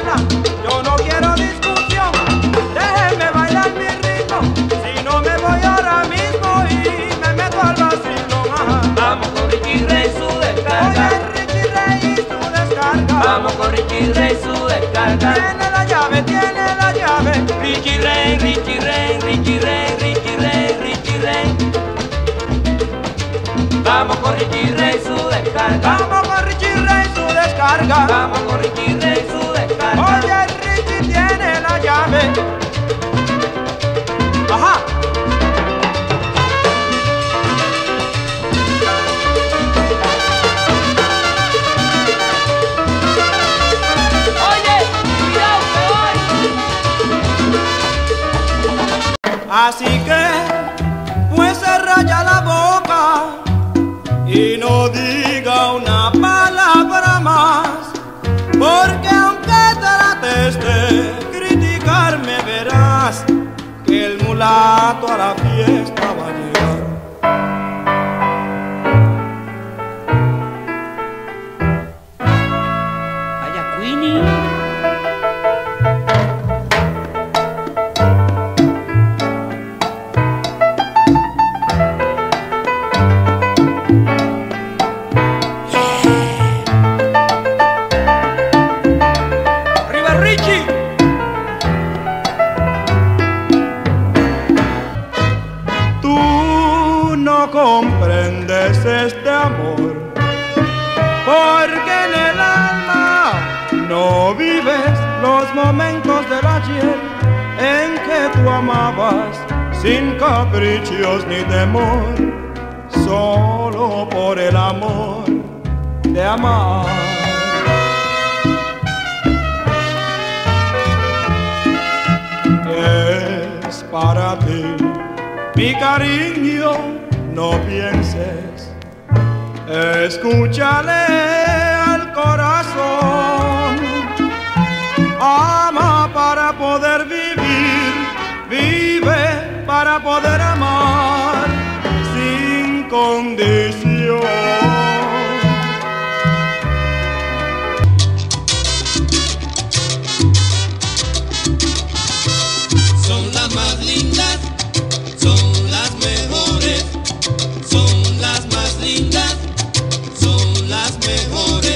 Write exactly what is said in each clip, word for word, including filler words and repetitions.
baila, yo no quiero discusión. Déjenme bailar mi ritmo, si no me voy ahora mismo y me meto al vacilón. Ajá. Vamos con Richie Ray su descarga. Oye, Richie Ray y su descarga. Vamos con Richie Ray su descarga. Tiene la llave, tiene la llave. Richie Ray, Richie Ray, Richie Ray, Richie Ray, Richie Ray. Vamos con Richie Ray su descarga. Vamos con Richie Ray su descarga. Vamos con Richie Ray su descarga. Oye, Richie tiene la llave. Ajá. Oye, cuidado que voy. Así que, pues se raya la boca y no diga una palabra más, porque aunque trates de criticarme, verás que el mulato a la fiesta va a llegar. Vaya Queenie. Comprendes este amor, porque en el alma no vives los momentos del ayer en que tú amabas sin caprichos ni temor, solo por el amor de amar. Es para ti mi cariño. No pienses, escúchale al corazón. Ama para poder vivir, vive para poder amar sin condición. Son las más lindas, son las mejores. Son las más lindas, son las mejores.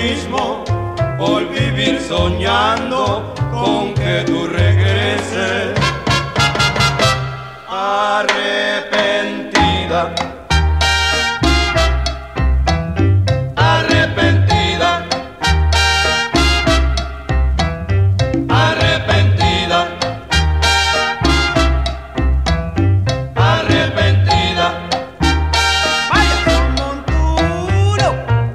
mismo por vivir soñando con que tú regreses. Arrepentida, arrepentida, arrepentida, arrepentida. Vaya con Monturo.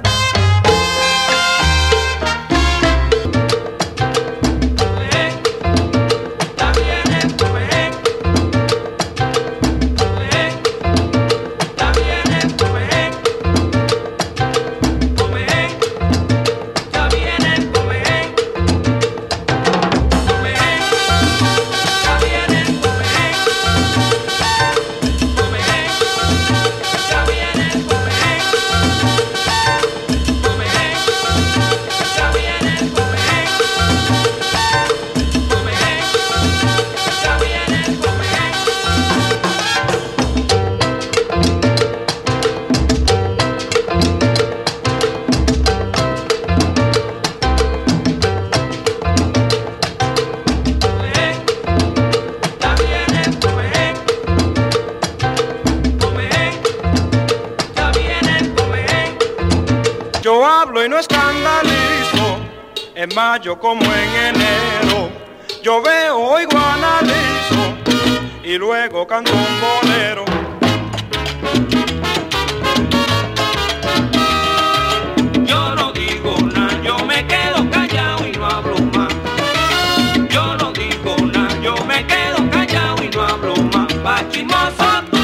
Yo hablo y no escandalizo, en mayo como en enero. Yo veo, oigo, analizo y luego canto un bolero. Yo no digo nada, yo me quedo callado y no hablo más. Yo no digo nada, yo me quedo callado y no hablo más. Pa' chismoso tú.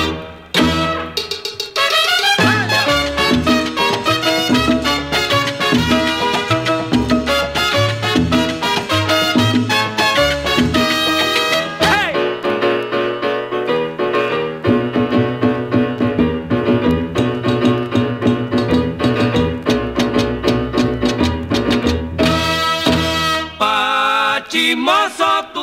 Chismoso.